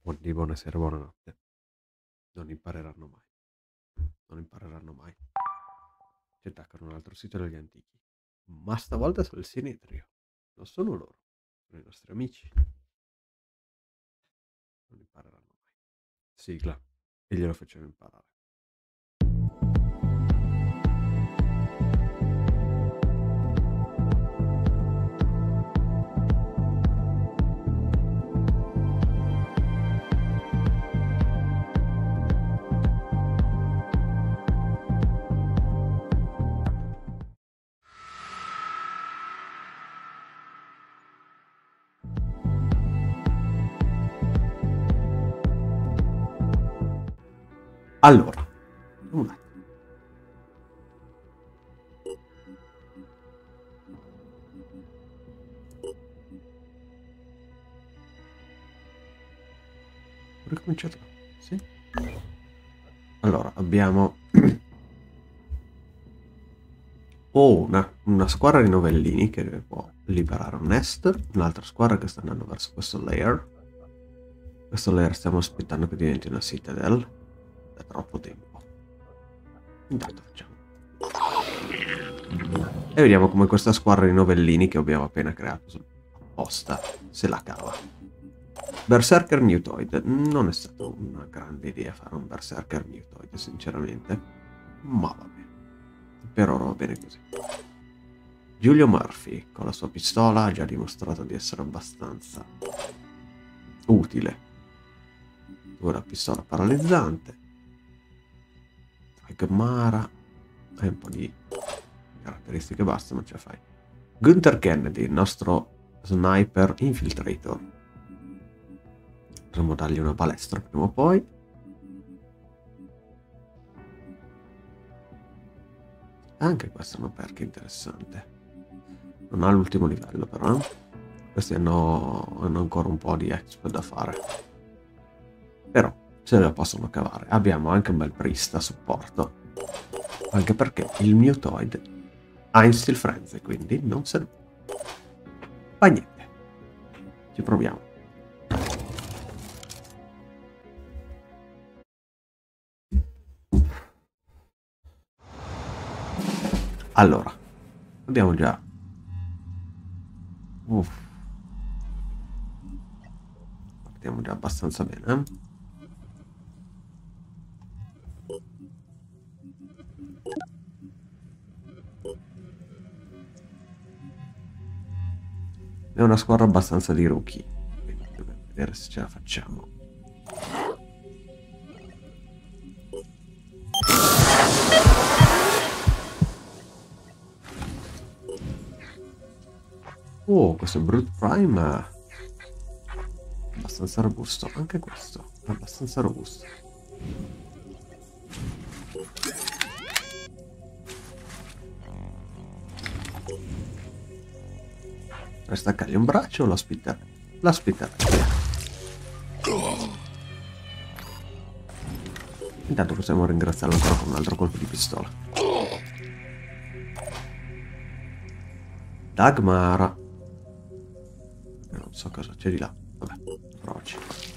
Buonasera, buonanotte. Non impareranno mai. Non impareranno mai. Ci attaccano un altro sito degli antichi. Ma stavolta sul Sinedrio. Non sono loro. Sono i nostri amici. Non impareranno mai. Sigla. E glielo facciamo imparare. Allora. Un attimo. Ho ricominciato. Sì. Allora, abbiamo una squadra di novellini che può liberare un nest, un'altra squadra che sta andando verso questo layer. Questo layer stiamo aspettando che diventi una citadel da troppo tempo. Intanto facciamo. E vediamo come questa squadra di novellini che abbiamo appena creato apposta se la cava. Berserker Mutoid. Non è stata una grande idea fare un Berserker Mutoid, sinceramente. Ma va bene. Per ora va bene così. Giulio Murphy, con la sua pistola, ha già dimostrato di essere abbastanza utile. Ora pistola paralizzante. Agmara. Hai un po' di caratteristiche, basta, non ce la fai. Gunther Kennedy, il nostro sniper infiltrator. Potremmo dargli una palestra prima o poi. Anche questa è una perk interessante. Non ha l'ultimo livello però. Questi hanno ancora un po' di exp da fare. Però se la possono cavare. Abbiamo anche un bel priest a supporto. Anche perché il Mutoid ha Instill Frenzy, quindi non se ne fa niente. Ci proviamo. Allora, abbiamo già... Partiamo già abbastanza bene, È una squadra abbastanza di rookie. Quindi dobbiamo vedere se ce la facciamo. Oh, questo Brute Prime è abbastanza robusto. Anche questo è abbastanza robusto. Per staccargli un braccio lo aspetterei. L'aspetterei. Intanto possiamo ringraziarlo ancora con un altro colpo di pistola. Dagmara. Non so cosa c'è di là. Vabbè, provaci.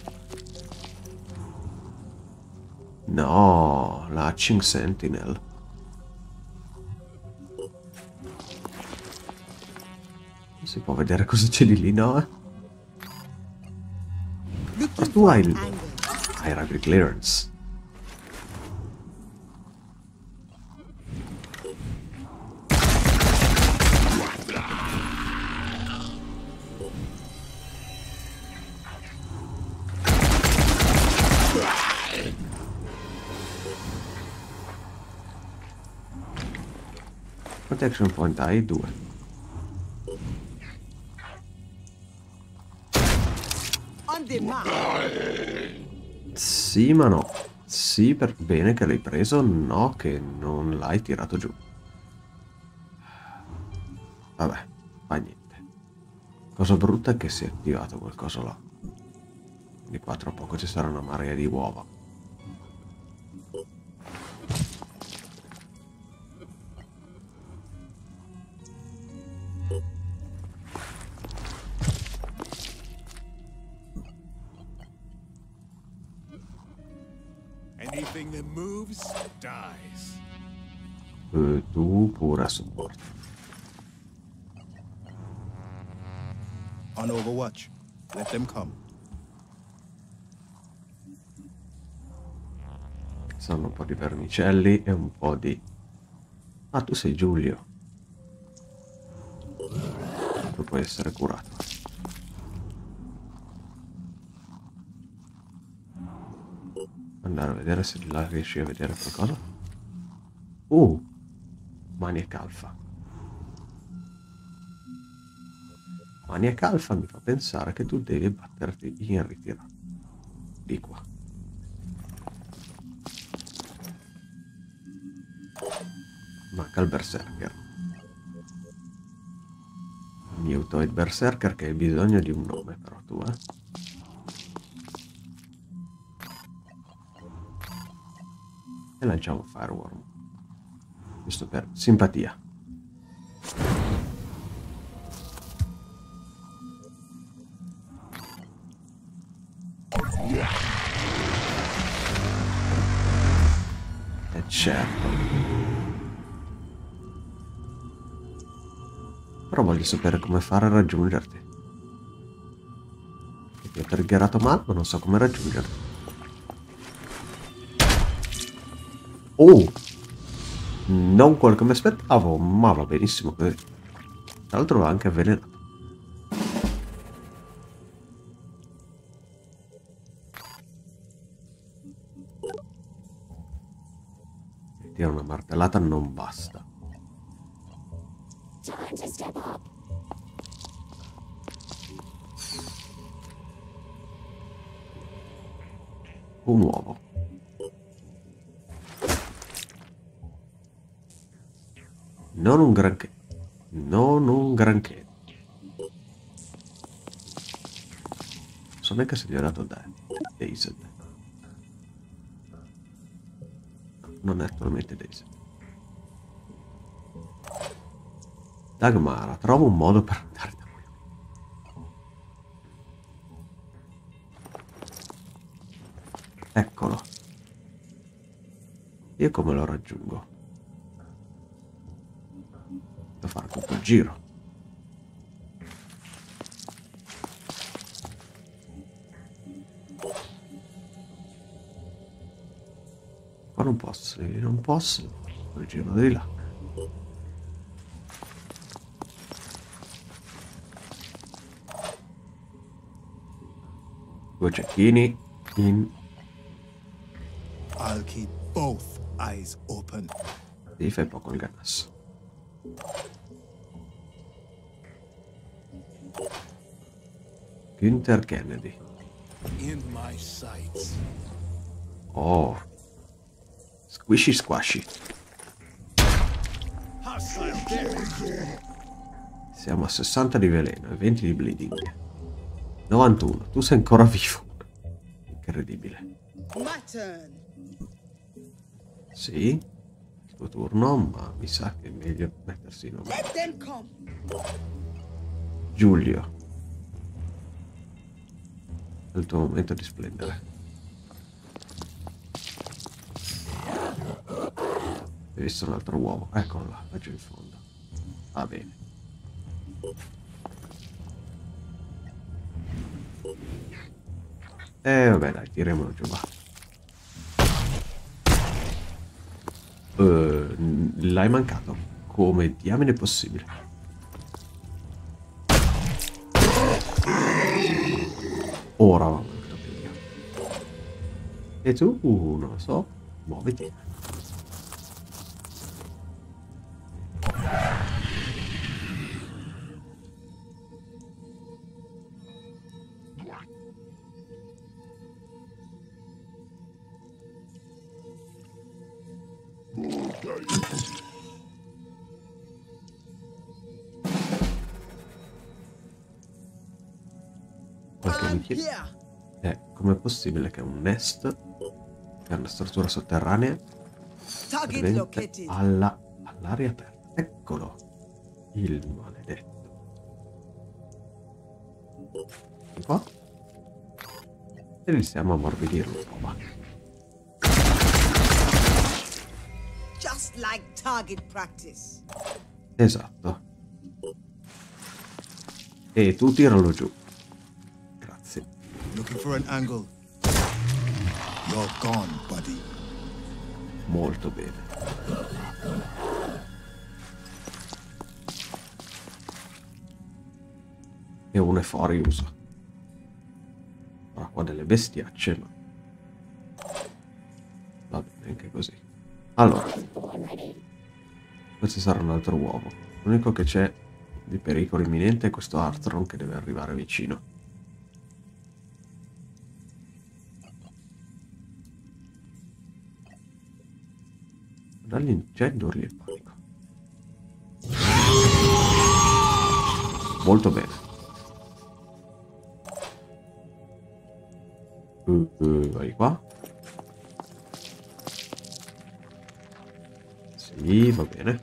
No, la Hatching Sentinel. Non si può vedere cosa c'è di lì, no? Ma tu hai il... Hai Rugby Clearance. Quanti action point hai? 2. Sì, ma no. Sì, per bene che l'hai preso, no che non l'hai tirato giù. Vabbè, fa niente. Cosa brutta è che si è attivato qualcosa là. Di qua tra poco ci sarà una marea di uova. Anything that moves dies. Tu pure supporto. On Overwatch. Let them come. Sono un po' di vermicelli e un po' di... Ah, tu sei Giulio. Tu puoi essere curato. Andare a vedere se di là riesci a vedere qualcosa. Maniac Alpha. Maniac Alpha mi fa pensare che tu devi batterti in ritiro. Di qua. Manca il Berserker. Mutoid Berserker che hai bisogno di un nome però tu, E lanciamo Fireworm. Giusto per simpatia. E certo. Però voglio sapere come fare a raggiungerti. Ti ho triggerato male, ma non so come raggiungerti. Oh! Non quello che mi aspettavo, ma va benissimo così. Tra l'altro l'ho anche avvelenato. Dire una martellata non basta. Un uovo. Non un granché. Non un granché. Non so neanche se gli ho dato Dazed. Non è attualmente Dazed. Dagmara, trovo un modo per andare da qui. Eccolo. Io come lo raggiungo? Devo fare tutto il giro. Qua non posso, non posso. Il giro di là. Due cecchini in... I'll keep both eyes open. Ti fai poco il gas. Günther Kennedy. In my sights. Oh. Squishy squashy. Hostile there. Siamo a 60 di veleno e 20 di bleeding. 91. Tu sei ancora vivo. Incredibile. My turn. Sì. Il tuo turno, ma mi sa che è meglio mettersi in Let them come. Giulio. È il tuo momento di splendere. Hai visto un altro uovo? Eccolo là, giù in fondo. Va bene. Vabbè dai, tiriamolo giù, va. L'hai mancato. Come diamine è possibile? Ora va mancato meglio. E tu? Non lo so. Muoviti. Qualche mi chiede è com'è possibile che un nest, che è una struttura sotterranea, Target presente located. all'aria aperta. Eccolo, il maledetto. Un po'. E iniziamo a ammorbidirlo un po', va. Just like target practice. Esatto. E tu tiralo giù. Grazie. Looking for an angle. You're gone, buddy. Molto bene. E uno è fuori uso. Ora qua delle bestiacce, ma va bene anche così. Allora, questo sarà un altro uovo. L'unico che c'è di pericolo imminente è questo Arthron che deve arrivare vicino. Dall'incendio urli e panico. Molto bene. Vai qua. Sì, va bene.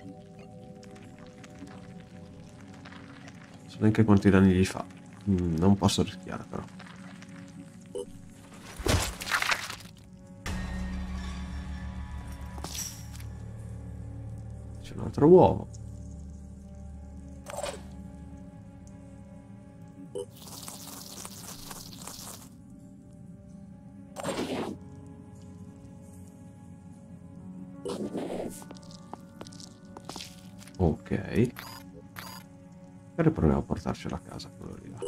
Non so neanche quanti danni gli fa. Non posso rischiare però. C'è un altro uovo. Ok. E proviamo a portarcelo a casa quello lì là.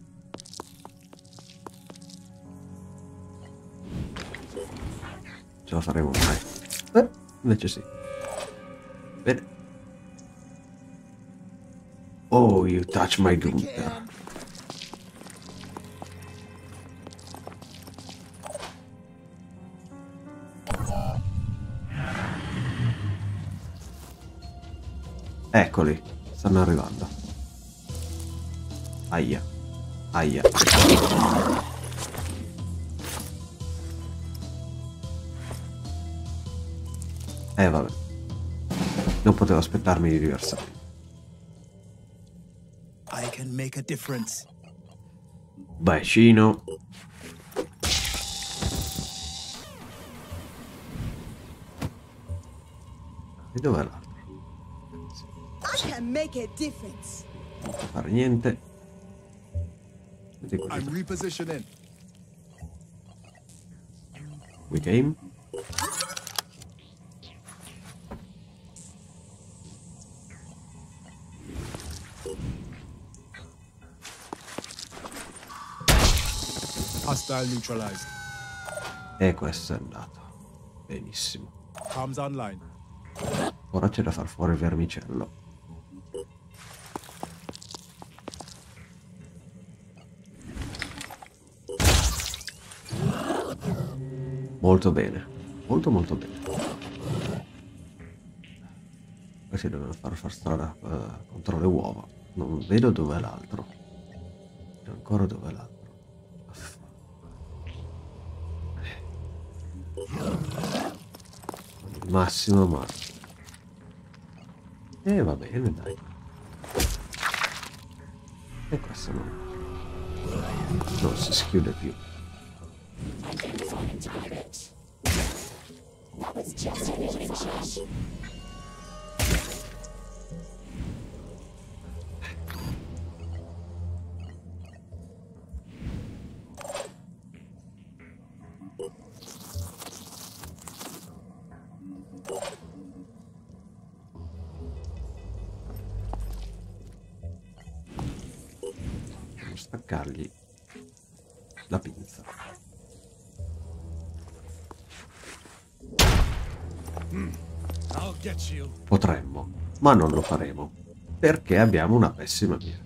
Ce la faremo mai. Invece sì. Bene. Oh, you touch my Gunther. Eccoli, stanno arrivando. Aia, aia. Vabbè. Non potevo aspettarmi di diversamente. I can make a difference. Bacino. E dov'è l'altro? I can make a difference. Non può fare niente. Vedi così. I'm repositioning. We game. Hostile neutralized. E questo è andato. Benissimo. Comms online. Ora c'è da far fuori il vermicello. Molto bene. Molto molto bene. Questi devono far strada contro le uova. Non vedo dov'è l'altro. E ancora dov'è l'altro. Massimo ma. Va bene dai. E questo non si schiude più. Devo staccargli la pinza. I'll get you. Potremmo, ma non lo faremo, perché abbiamo una pessima mira.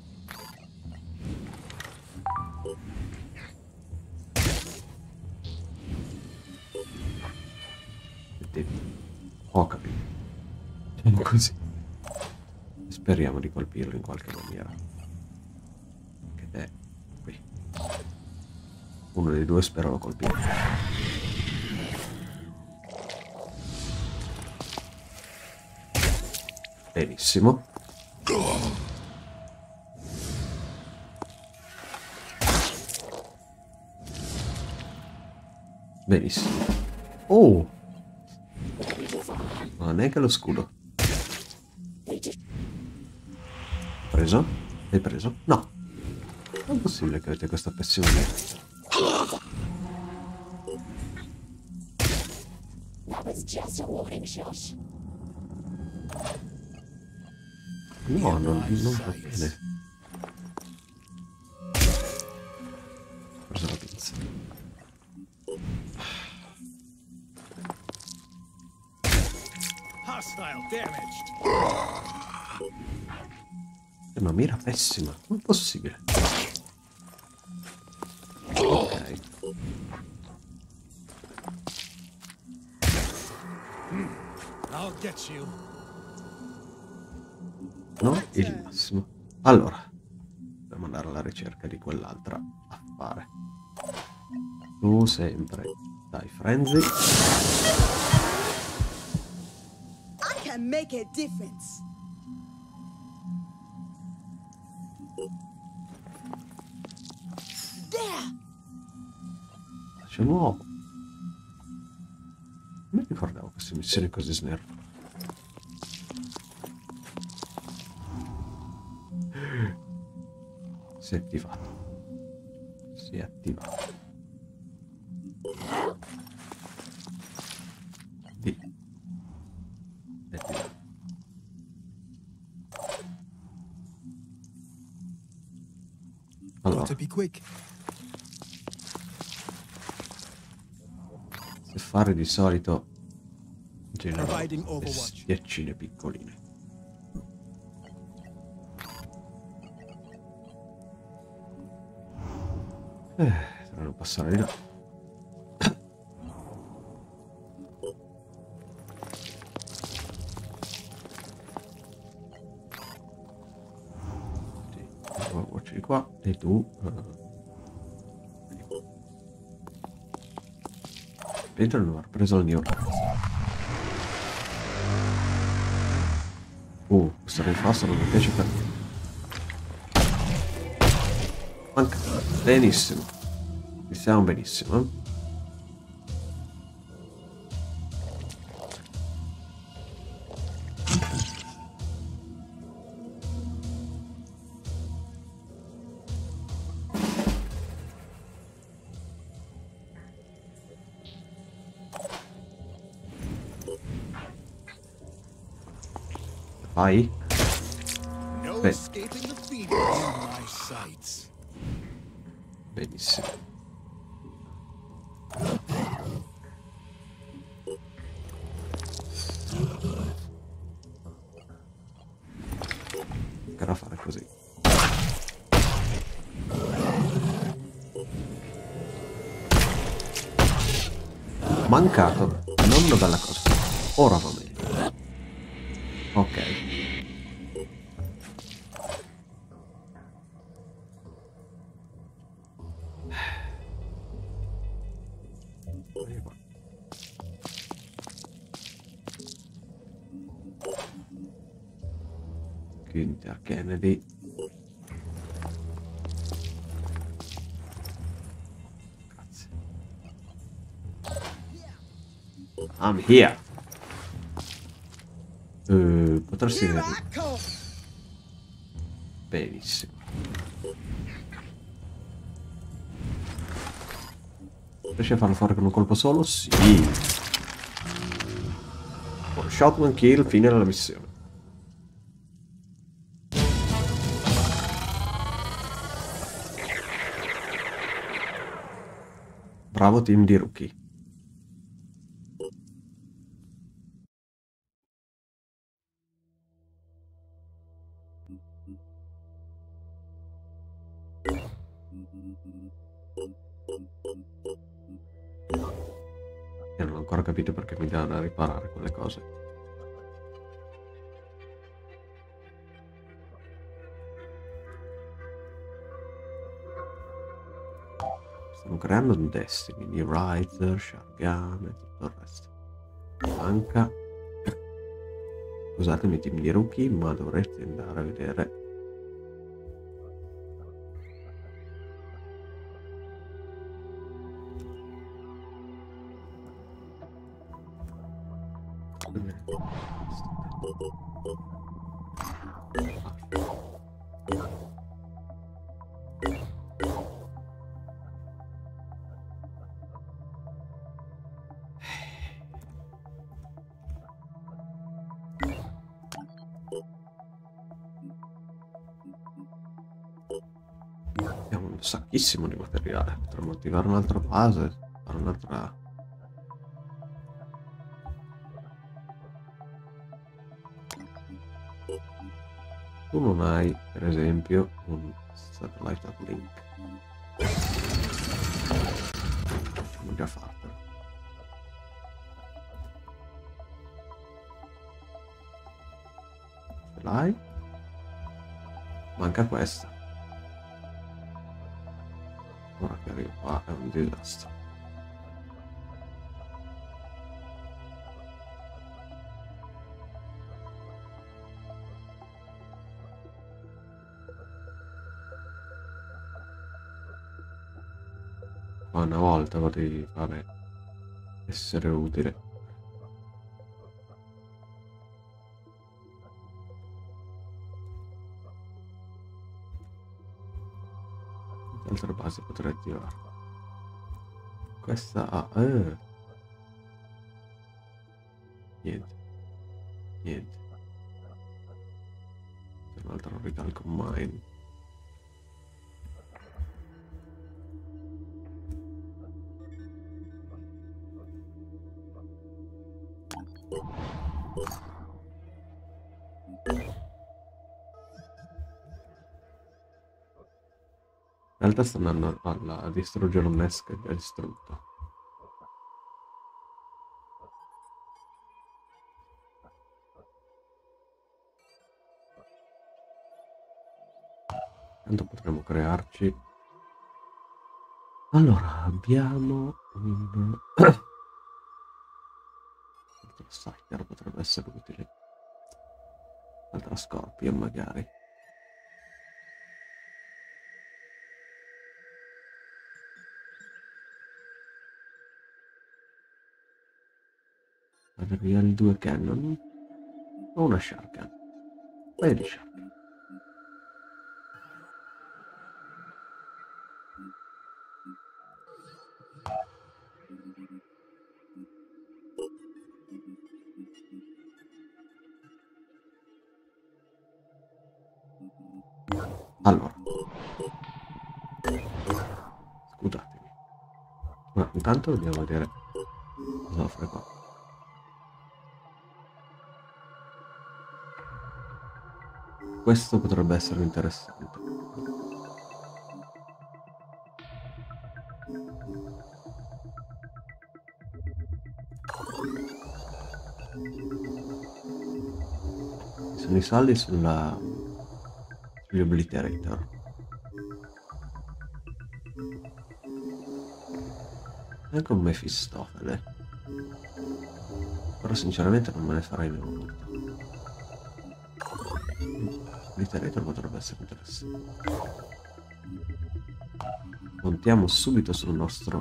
Ho capito. Facciamo così. Speriamo di colpirlo in qualche maniera. Che è qui. Uno dei due spero lo colpirlo. Benissimo. Benissimo. Oh! Non ha neanche lo scudo. Preso? Hai preso? No. Non è possibile che avete questa pessima idea. No, non va bene. Ho preso la pinza. Hostile damaged. Ma mira pessima. Non è possibile. Ok. I'll get you. No, il massimo. Allora, dobbiamo andare alla ricerca di quell'altra affare. Tu sempre dai frenzy. I can make a difference. There. C'è nuovo. Non mi ricordavo queste missioni così snert. Si è attivato. Si è attivato. Di. E di là. Allora, Got to be quick. se fare di solito genera Providing Overwatch. bestiaccine piccoline. Dovranno passare di là. Sì, Overwatch di qua e tu di qua. Penso di non aver preso il mio. Questo rinforzo non mi piace per niente. Manca. Benissimo. Ci stiamo benissimo, eh? Vai. No Beh. escaping the fever in my sights. Benissimo. Toccherà fare così. Mancato. Non una bella cosa. Ora va meglio. Ok. Günther Kennedy. Grazie. I'm here. Potresti Here vedere. I come. Benissimo. Riesci a farlo fare con un colpo solo? Sì. One shot, one kill, fine della missione. Bravo team di rookie. E non ho ancora capito perché mi dà da riparare quelle cose. Stanno creando un Destiny, New Riser, Shargan e tutto il resto. Manca. Scusatemi team di rookie, ma dovreste andare a vedere. Abbiamo un sacchissimo di materiale. Potremmo attivare un'altra base, fare un'altra. Tu non hai, per esempio, un satellite uplink. Possiamo già fartelo. Ce l'hai? Manca questa. Ora che arrivo qua è un disastro. Ma una volta potevi fare essere utile. Altre basi potrei attivare. Questa ha niente. Niente. C'è un altro ricalco mine. In realtà stanno andando a distruggere un nest che è già distrutto. Tanto potremmo crearci. Allora, abbiamo un altro Sider potrebbe essere utile. Altra Scorpion magari. Avere via il 2 cannon o una Sharkan. Paio di Sharkan. Allora, scusatemi, ma intanto dobbiamo vedere cosa offre qua. Questo potrebbe essere interessante. Ci sono i saldi sugli Obliterator. Anche un Mefistofele. Però sinceramente non me ne farei molto. Obliterator potrebbe essere interessante. Montiamo subito sul nostro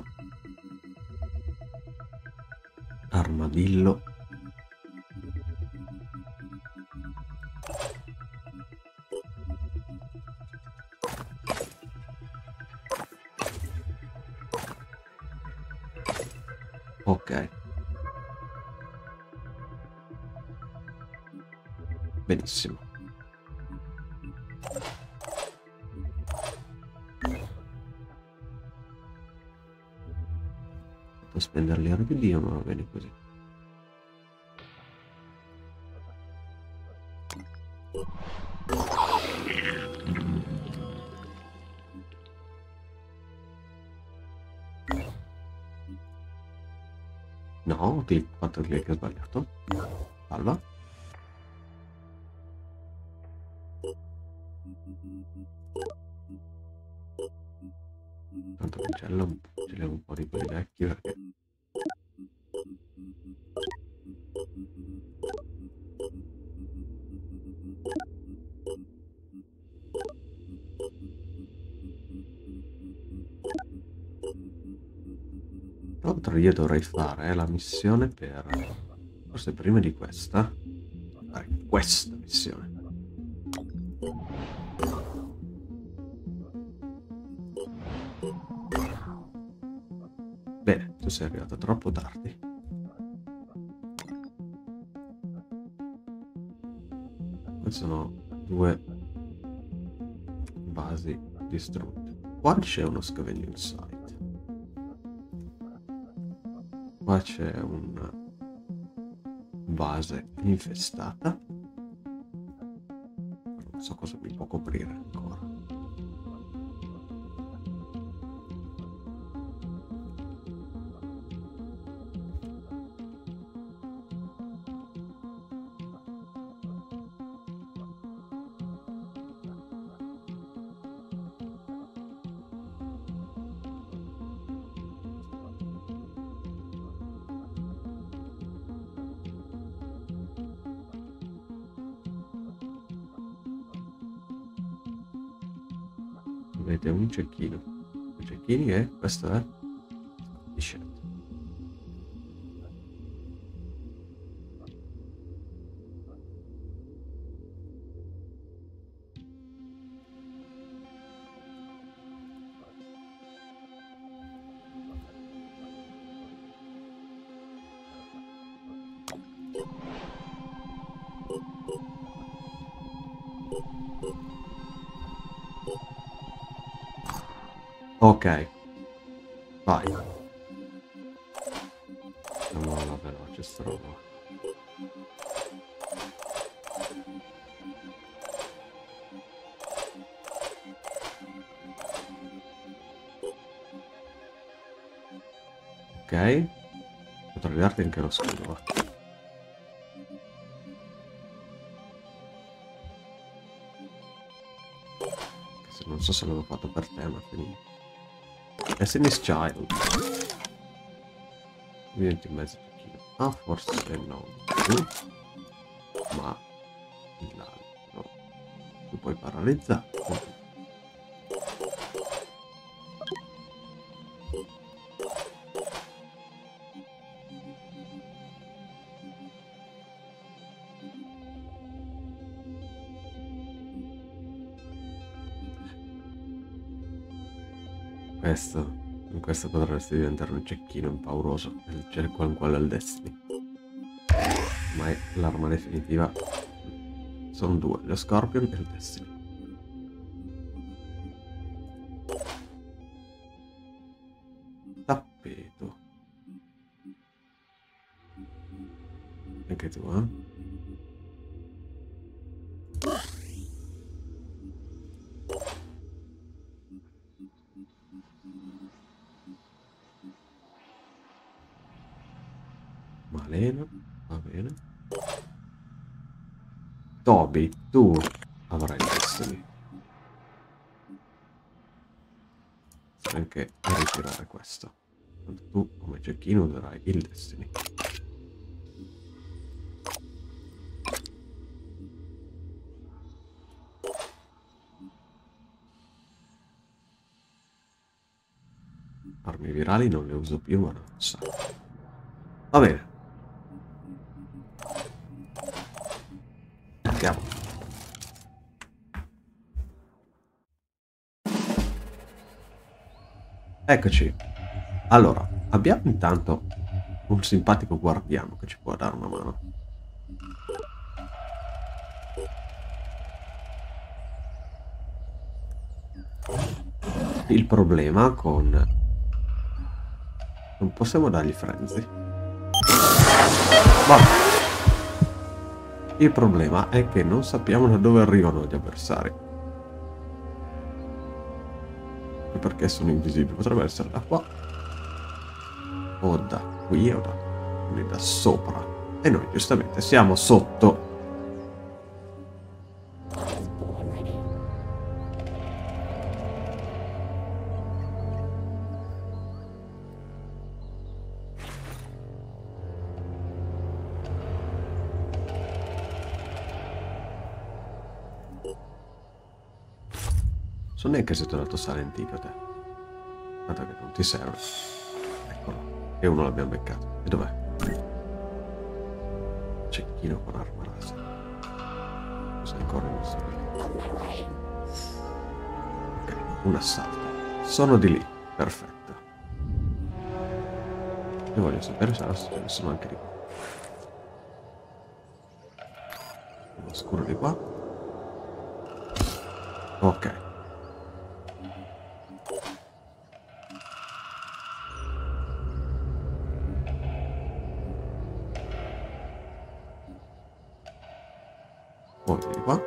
armadillo. Ok. Benissimo. Devo spendere gli RPD, ma va bene così. No, ti 4 clic, ho sbagliato. Salva. Tanto cancello, cancelliamo un po' di quelli vecchi perché... Tra l'altro io dovrei fare la missione per Forse prima di questa fare questa missione. Bene, tu sei arrivato troppo tardi. Queste sono 2 basi distrutte. Qua c'è uno scavenging site. Qua c'è una base infestata. Non so cosa mi può coprire ancora. Avete un cecchino. I cecchini e questo è di scelta. Ok, vai. Andiamo alla veloce sta roba. Ok, potrei darti anche lo scudo, va. Non so se l'avevo fatto per te, ma finì. Destiny's Child. Diventi in mezzo pochino. Ah, forse no. Ma l'altro. Tu puoi paralizzare. In questo potresti diventare un cecchino impauroso, il quale è il Destiny. Ma l'arma definitiva sono 2, lo Scorpion e il Destiny. Tappeto. Anche tu, eh? Malena, va bene. Toby, tu avrai il Destiny. Sai anche ritirare questo. Tu come cecchino userai il Destiny. Armi virali non le uso più, ma non so. Va bene. Andiamo. Eccoci. Allora, abbiamo intanto un simpatico guardiano che ci può dare una mano. Il problema con... non possiamo dargli frenzy. Vabbè. Il problema è che non sappiamo da dove arrivano gli avversari. E perché sono invisibili? Potrebbe essere da qua. O da qui o da... quindi da sopra. E noi giustamente siamo sotto. So neanche se ti ho dato Silent a te. Guarda che non ti serve. Eccolo. E uno l'abbiamo beccato. E dov'è? pochino con arma laser. Cosa ancora non so. Ok, un assalto. Sono di lì, perfetto. E voglio sapere se ce ne sono anche di qua. Uno scuro di qua. Ok. Poi di qua.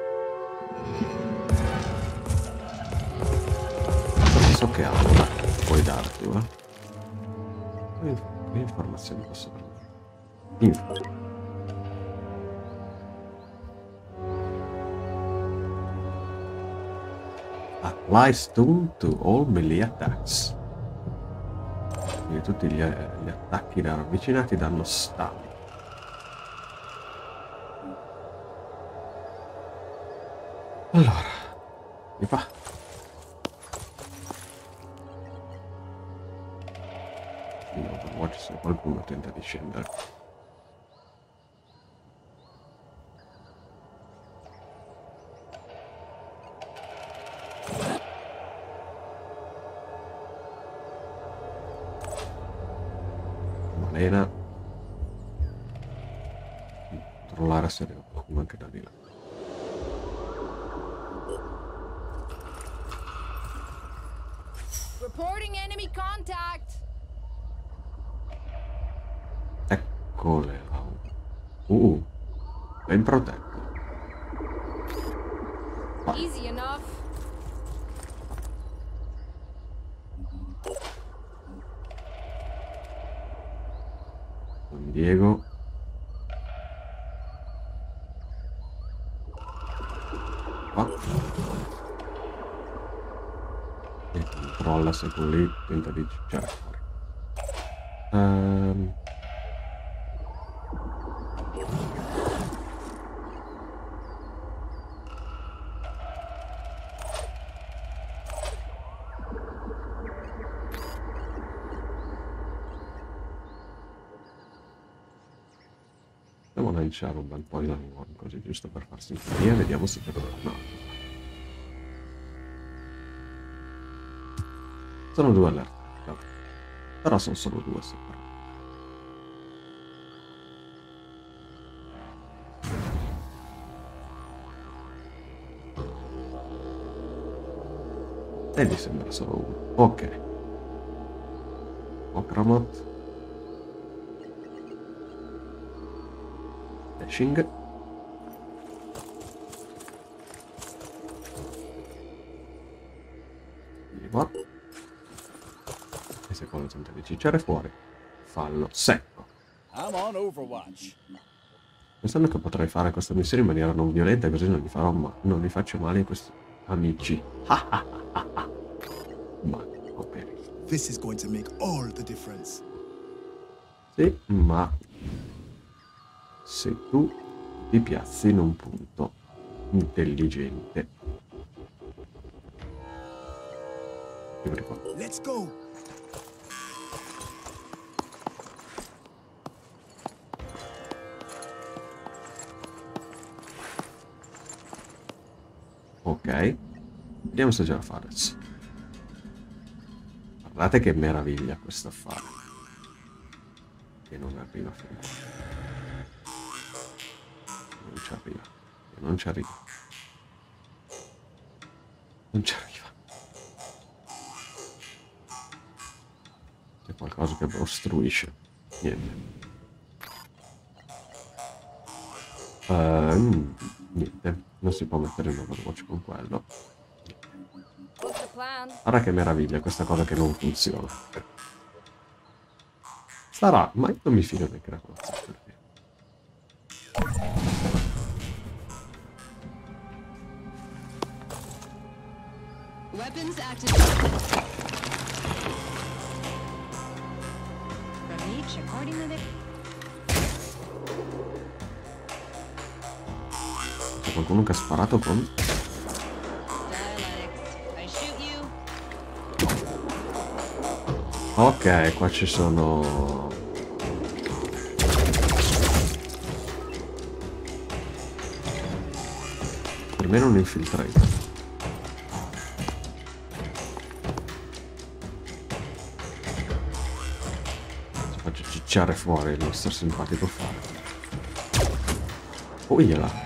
Perché so che arma puoi darti, va? Che informazioni posso prendere? Info. Apply stun to all melee attacks. Quindi tutti gli attacchi da ravvicinati danno stun. Allora, di qua. In Overwatch se qualcuno tenta di scendere. Malena. Controllare se arriva qualcuno anche da di là. Reporting enemy contact. Eccole là. Ben protetto. Easy enough. Don Diego. Qua. E controlla se con lì tenta di cicciare fuori. Devo lanciare un bel po' di lavoro così giusto per far sintonia, vediamo se c'è qualcuno. No. Sono due allerte, vabbè. Però sono solo due separati. E mi sembra solo uno. Ok. Okramot. Dashing. Di qua. E se quello tenta di cicciare fuori, fallo secco. I'm on Overwatch. Pensando che potrei fare questa missione in maniera non violenta, così non gli faccio male a questi amici. Ma, ok. This is going to make all the difference. Sì, ma se tu ti piazzi in un punto intelligente. Io qua. Let's go. Ok. Vediamo se ce la fa adesso. Guardate che meraviglia questo affare. Che non arriva fino a qua. Non ci arriva. Non ci arriva. Non ci arriva. C'è qualcosa che ostruisce. Niente. Niente. Non si può mettere in Overwatch con quello. What's the plan? Guarda che meraviglia questa cosa che non funziona. Sarà, ma io non mi fido del creacolazzo. Weapons activated. Reach according to the... C'è qualcuno che ha sparato con... Dialectics. I shoot you. Ok, qua ci sono... Almeno un infiltrator. Ci faccio cicciare fuori il nostro simpatico fare. Oh, là.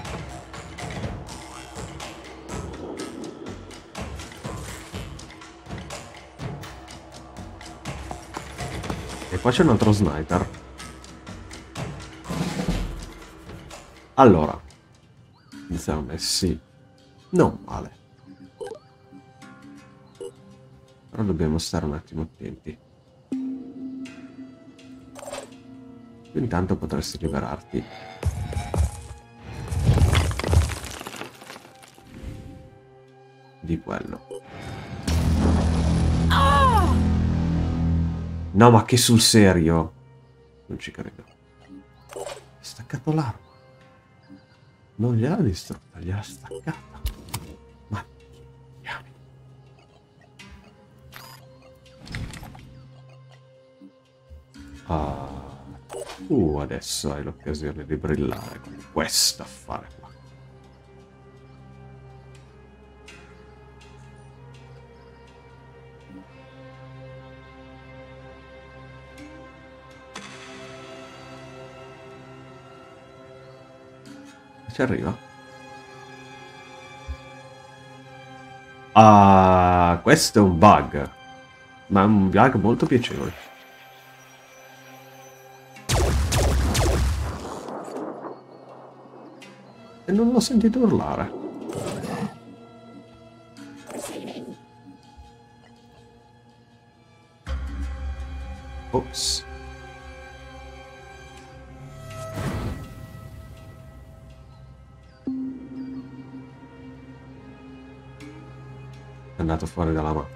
E qua c'è un altro sniper. Allora, siamo messi non male, però dobbiamo stare un attimo attenti. Tu intanto potresti liberarti. Di quello. No, ma che sul serio? Non ci credo. Ha staccato l'arma. Non gliel'ha distrutta, gliel'ha staccata. Ma diamine. Tu adesso hai l'occasione di brillare con questo affare qua. Ci arriva? Ah, questo è un bug. Ma è un bug molto piacevole. E non l'ho sentito urlare. Ops. È andato fuori dalla mappa.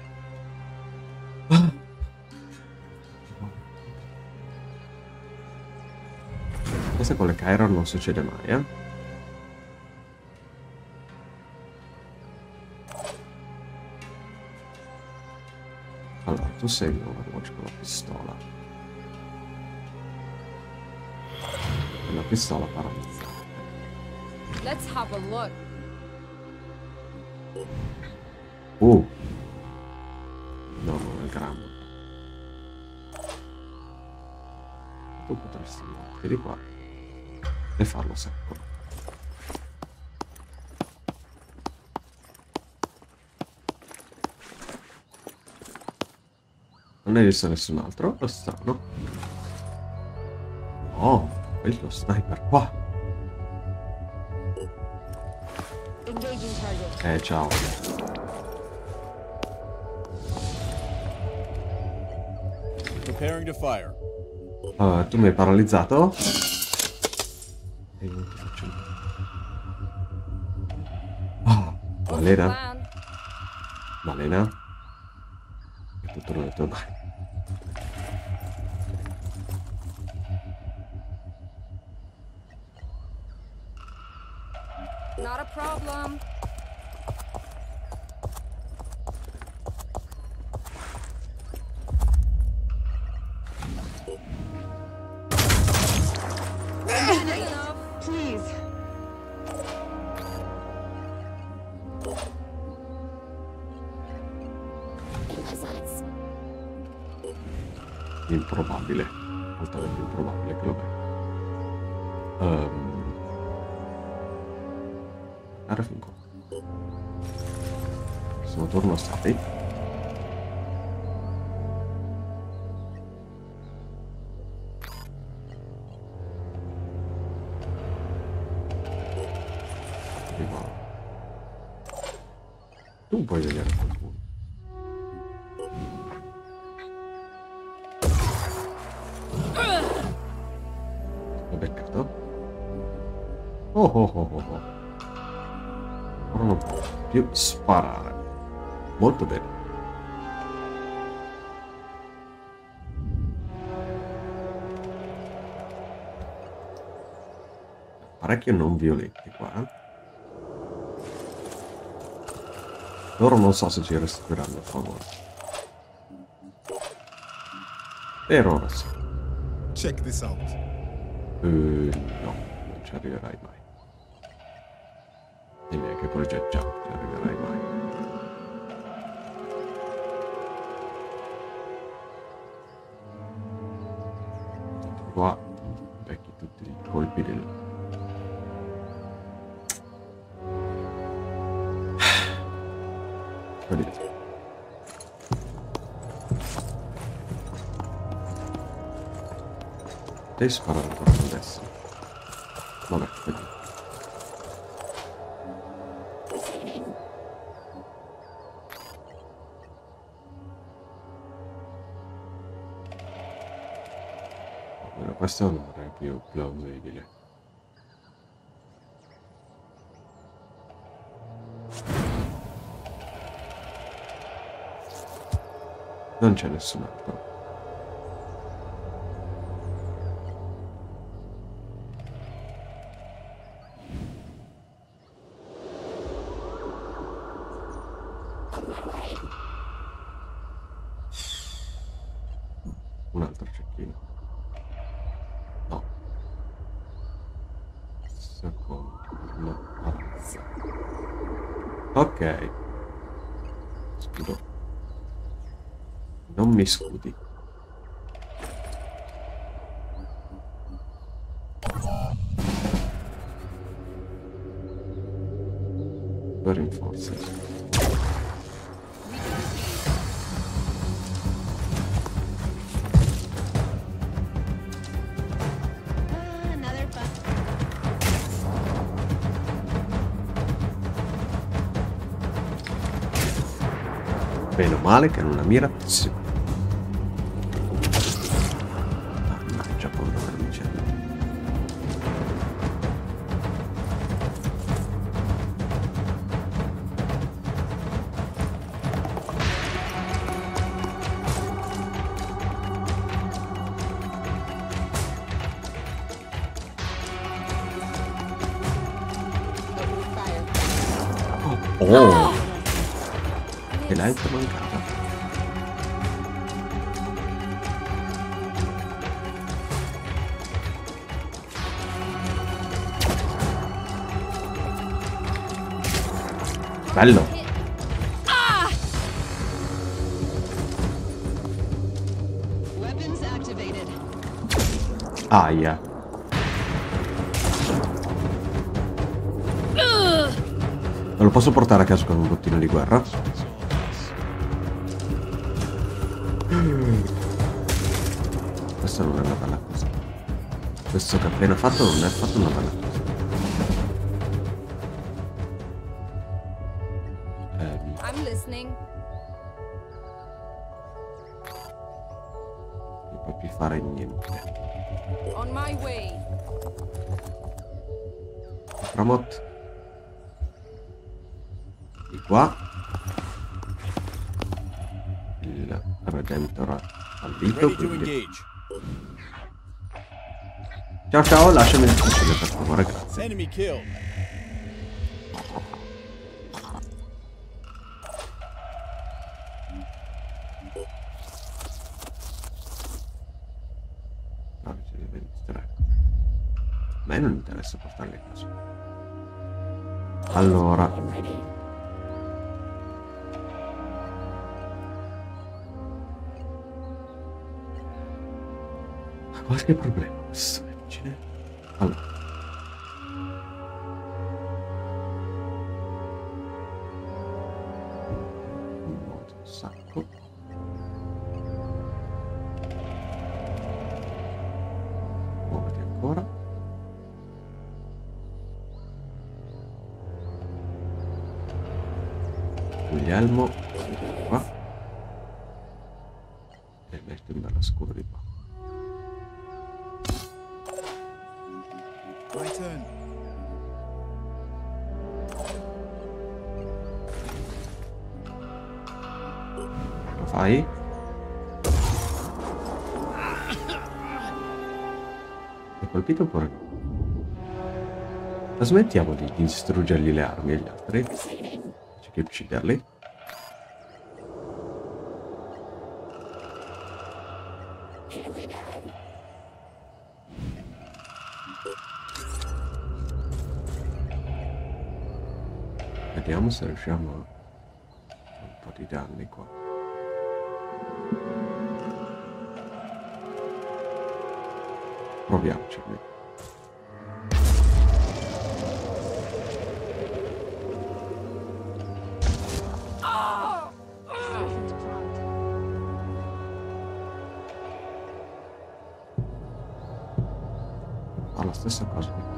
Questa con le Chiron non succede mai, eh? Allora, tu sei in Overwatch con la pistola. E la pistola paralizzata. Let's have a look. No, non è grande. Tu potresti andare di qua e farlo secco. Non hai visto nessun altro? Lo strano. Oh, quello sniper qua. Engaging target. Ciao. Preparing to fire. Tu mi hai paralizzato? E non ti faccio niente. Malena. Plan. Malena. È tutto nelle tue mani. Not a problem. Please. Improbabile. Altamente improbabile che lo veda. Era fin qua. Sono torno a stati. Tu puoi vedere qualcuno. L'ho beccato. Oh. Ora non posso più sparare. Molto bene. Parecchio non violenti qua. Loro non so se ci restituiranno a favore. Per ora sì. Check this out. No, non ci arriverai mai. E neanche col jet jump ci arriverai mai. Qua becchi tutti i colpi del... Vedete. Devi sparare ancora adesso. Vabbè, vedi. Questo non è più plausibile. Non c'è nessun altro. Un altro cecchino. No. Secondo. No. Avanza. Ok. Scudo. Non mi scudi. Lo rinforza. Another fun. Meno male che non la mira. Sì. Mannaggia, povero vermicello. Oh! E l'altro mancava. Bello. Weapons activated. Aia. Non lo posso portare a casa con un bottino di guerra? Questa non è una bella cosa. Questo che ho appena fatto non è affatto una bella cosa. I'm listening. Non puoi più fare niente. On my way. Pramot. Di qua. Il Redemptor ha fallito, Ready to quindi... engage. Ciao ciao, lasciami il fucile per favore, grazie. Enemy killed. No, ci deve 23. A me non interessa portarli a casa. Allora. Qualche problema questo vergine. Allora. Un sacco. Muoviti ancora. Guglielmo. Qua. E metto un bello scuro di qua. My turn. Lo fai? Hai colpito oppure no? Ma smettiamo di distruggergli le armi agli altri. C'è che ucciderli. Vediamo se riusciamo a un po' di danni qua. Proviamoci. Fa la stessa cosa di qua.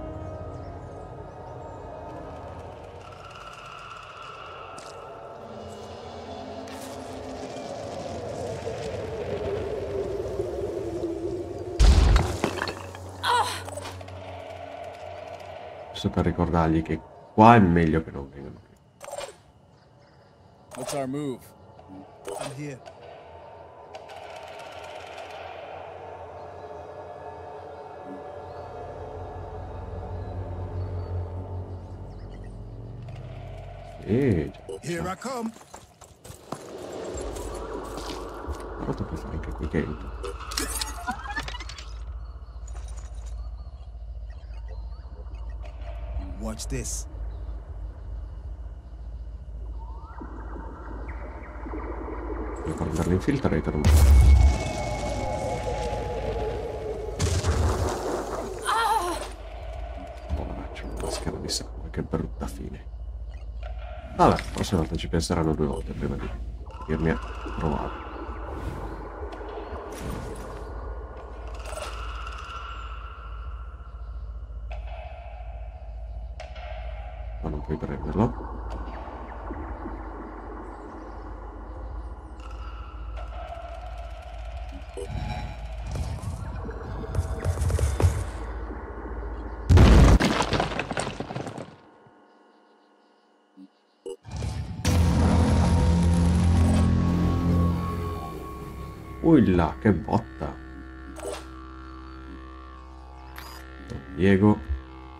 Giusto per ricordargli che qua è meglio che non vengano qui. What's our move? I'm here. Sì, Here I come. però tu puoi fare anche qui che aiuto. Watch this. Devo prendere l'infiltrator. Poveraccio, una maschera di sangue, che brutta fine. Vabbè, la prossima volta ci penseranno 2 volte prima di dirmi a provare. Ma non puoi prenderlo. Là, che botta. Diego.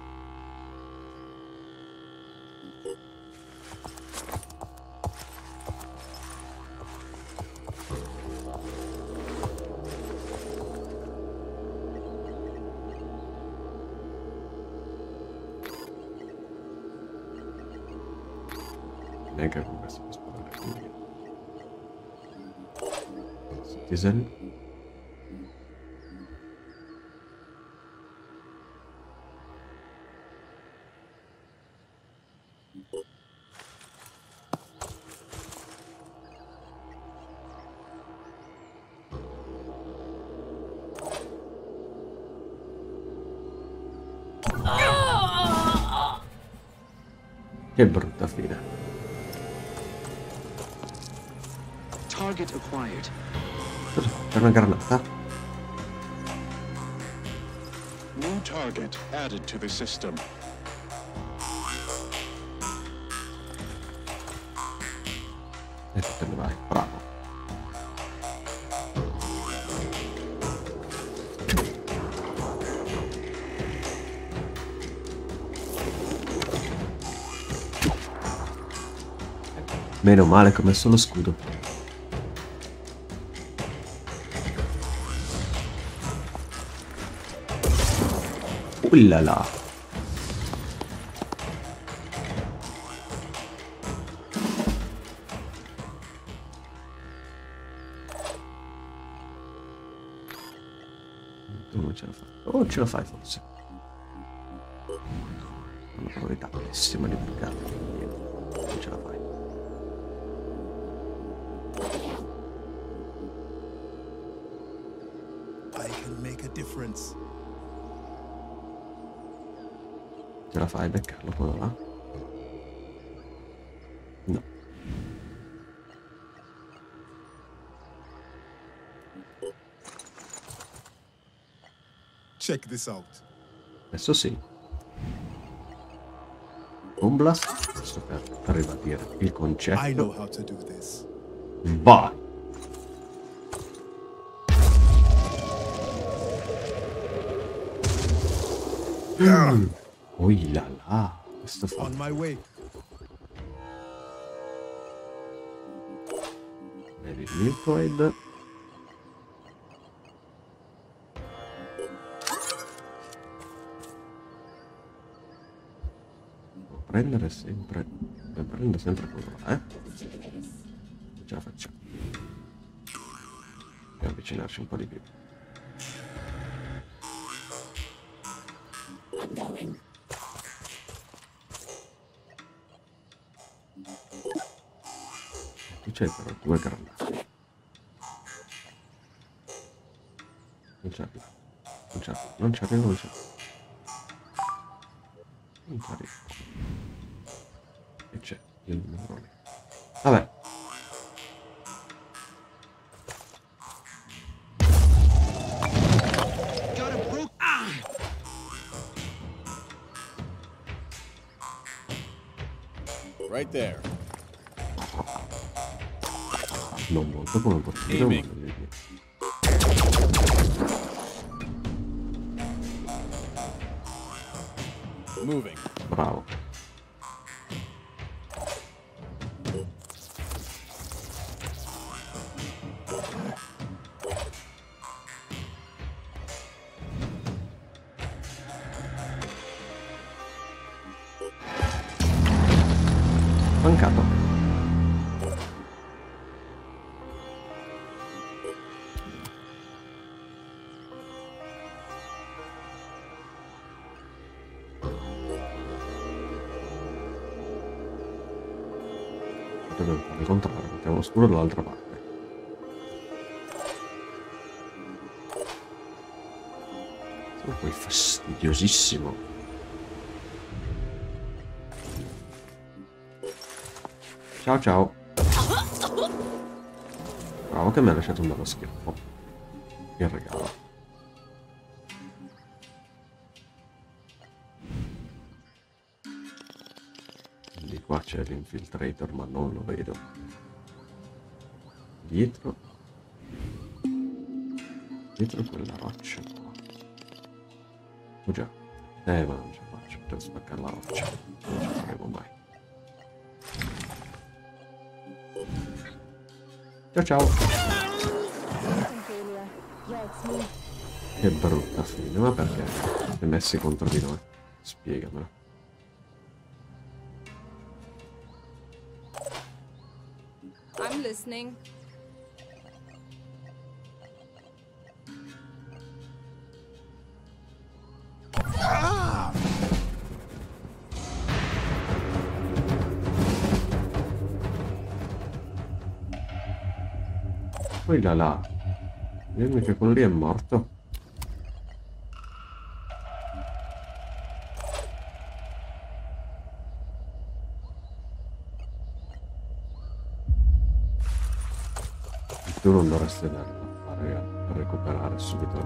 Neanche con questo può sparare qui. Citizen. Che brutta fine. Target acquired. Cosa fa? C'è una granata? New target added to the system. E tu te ne vai, bravo. Meno male che ho messo lo scudo. Ullala. Tu non ce la fai. Oh, ce la fai forse. Una probabilità pessima di bucarla. Non ce la fai. I can make a difference. Ce la fai a beccarlo quello là? No. Check this out. Adesso sì. Un blast. Questo per ribadire il I know concetto. how to do this. Vai. Oh là là. Questo fa. On my way. Vedi il Miltoid. prendere sempre... prendere sempre quello là, Ce la facciamo. E avvicinarci un po' di più. Qui c'è però 2 granate. Non c'è più. Non c'è più. Non c'è più. Non c'è più. Non c'è più. E c'è il neurone. Vabbè. Right there. Non molto come portiere, ma non è via. Moving. Bravo. Mancato. Dobbiamo fare il contrario, mettiamo scuro dall'altra parte. Sono poi fastidiosissimo. Ciao ciao. Bravo che mi ha lasciato un bello schiaffo. Il regalo. Di qua c'è l'infiltrator ma non lo vedo. Dietro. Dietro quella roccia qua. Oh già. Ma non ce la faccio per spaccare la roccia. Non ce la faremo mai. Ciao ciao. Che brutta fine, ma perché si è messi contro di noi? Spiegamelo. I'm listening. Poi là. Dimmi che quello lì è morto. Tu non dovresti andarlo a fare a recuperare subito.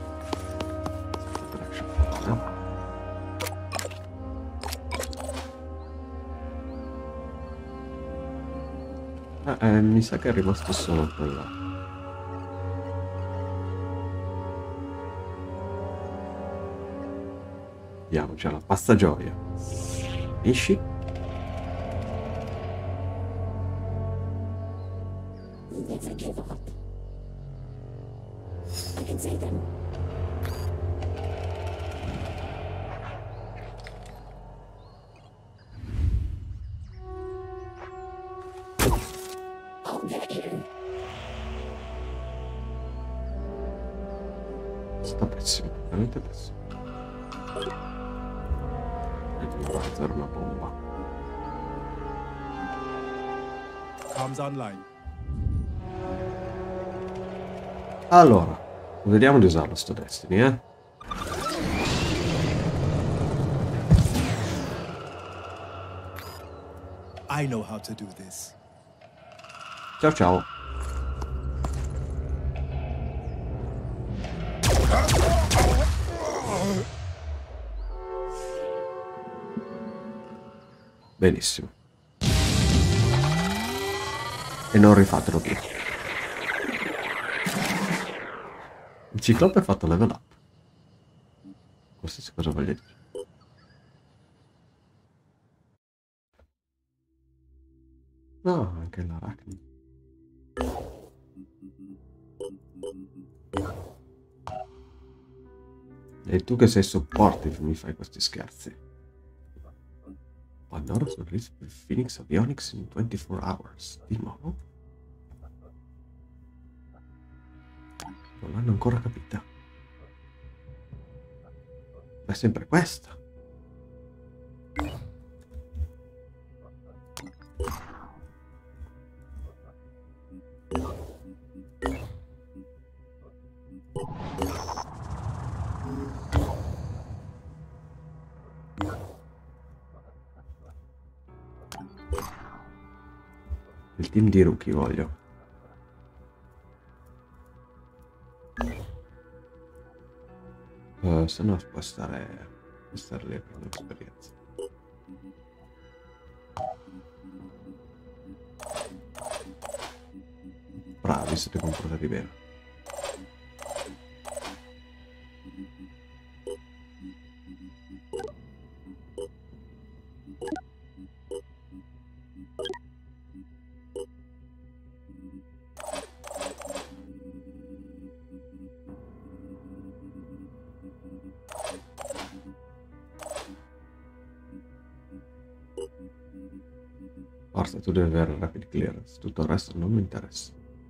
Mi sa che è rimasto solo quella. Vediamo, c'è la pasta gioia. Esci? Sta pessimo, veramente pessimo. E devo alzare una bomba. Comms online. Allora, vediamo di usarlo sto Destiny, I know how to do this. Ciao ciao. Benissimo. E non rifatelo più. Il ciclope ha fatto level up. Qualsiasi cosa voglia dire. No, anche l'arachnid. E tu che sei supportive mi fai questi scherzi. Pandora's release the Phoenix Avionics in 24 hours. Di nuovo? Non l'hanno ancora capita. Ma è sempre questa. Il team di rookie voglio. Se no può stare lì a prendere esperienza. Bravi, siete comportati bene. Forza, tu devi avere rapid clearance, tutto il resto non mi interessa.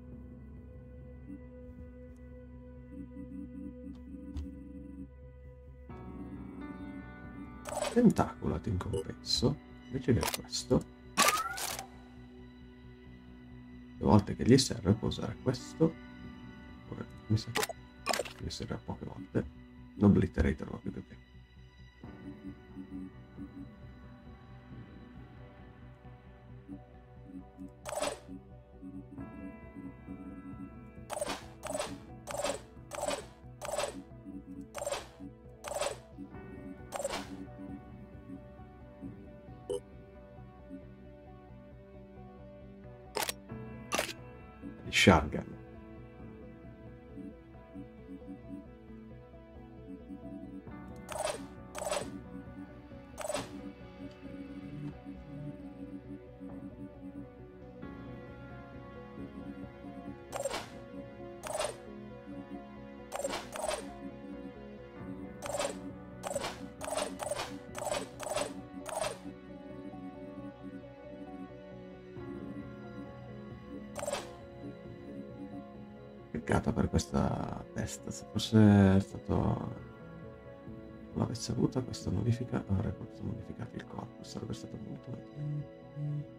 Tentaculati in compenso, invece che questo. Le volte che gli serve può usare questo. Oppure, mi sa che gli serve poche volte. L'obliterator va più che bene. Shotgun. Peccata per questa testa, se fosse stato l'avesse avuta questa modifica avrei potuto modificare il corpo, sarebbe stato molto meglio.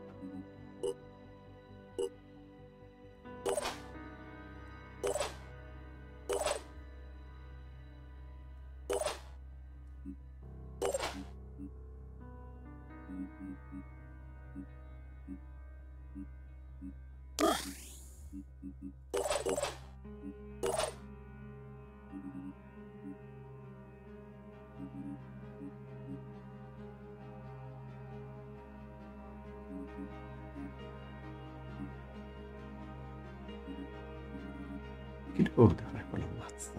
Chi devo dare quella mazza?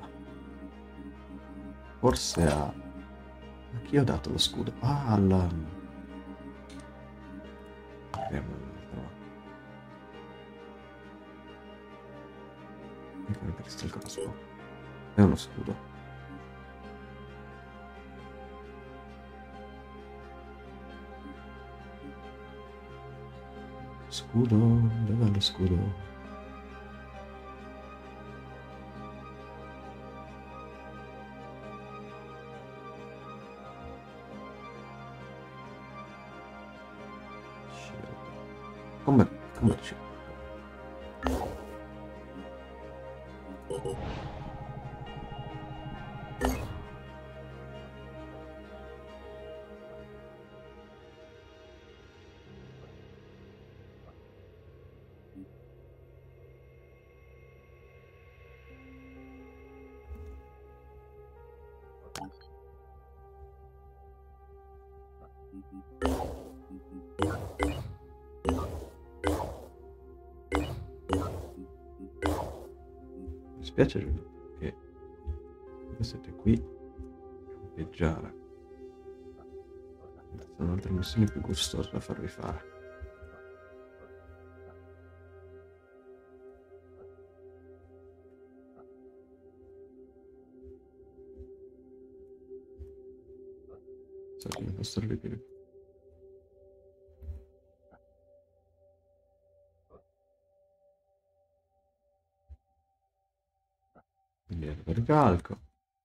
Forse a chi ho dato lo scudo? Ah, alla... Apriamo un'altra. Ecco il crystal crossbow. È uno scudo. Scudo? Dov'è lo scudo? Come c'è? Mi spiace che voi siete qui a campeggiare. Ci sono altre missioni più gustose da farvi fare. So che mi posso ripetere. Via per ricalco.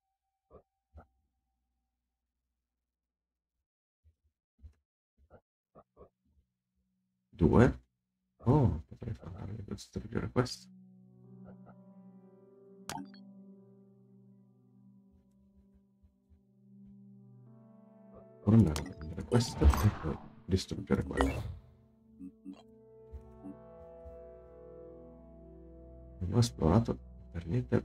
Due. Oh, potrei fare distruggere questo. Ora andare a prendere questo e poi distruggere quello. Non ho esplorato per niente.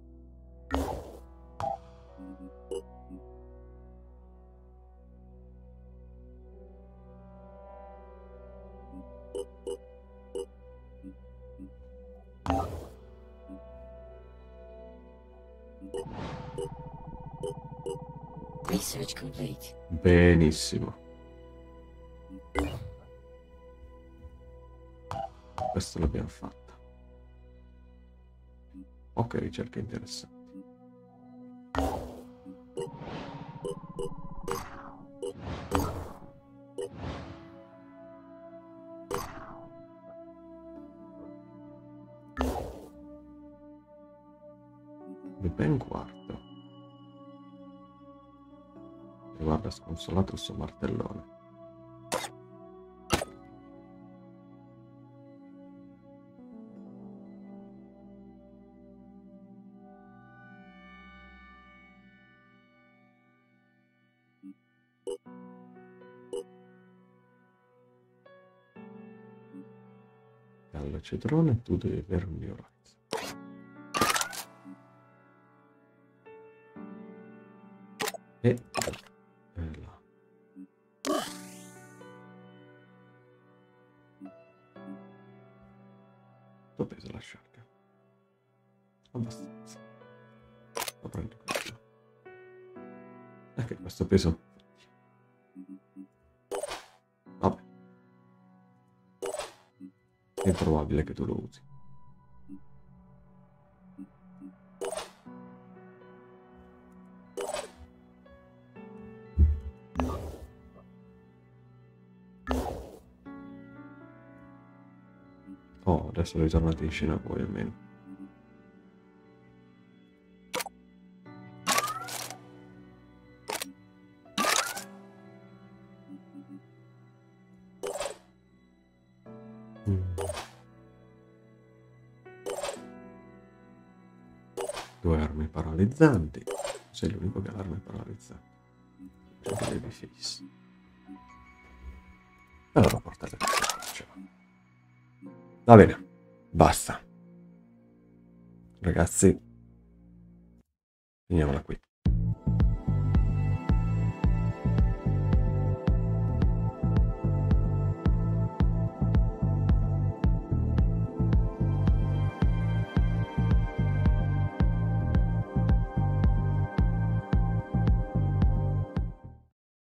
Research complete. Benissimo. Questo l'abbiamo fatta. Ok, ricerca interessante. Ben quarto. E guarda, sconsolato il suo martellone. Gallo cedrone, tu devi avere un mio razzo. E là. Quanto pesa la sciarca? Abbastanza. Lo prendo questo. Anche questo peso. Vabbè. È improbabile che tu lo usi. Oh, adesso ritornate in scena voi almeno. Due armi paralizzanti. Sei l'unico che ha l'arma paralizzante. C'è che baby face. Allora portate questo. Va bene, basta. Ragazzi, finiamola qui.